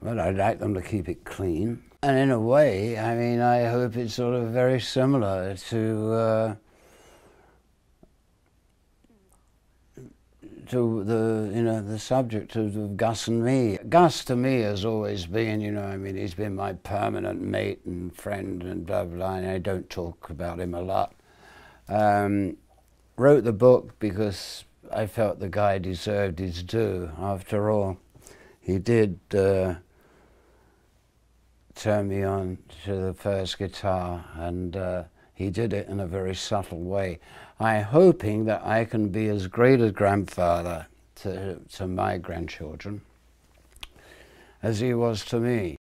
Well, I'd like them to keep it clean. And in a way, I mean, I hope it's sort of very similar to the, you know, the subject of Gus and me. Gus to me has always been, you know, I mean, he's been my permanent mate and friend and blah, blah, and I don't talk about him a lot. Wrote the book because I felt the guy deserved his due. After all, he did turn me on to the first guitar, and he did it in a very subtle way. I'm hoping that I can be as great a grandfather to my grandchildren as he was to me.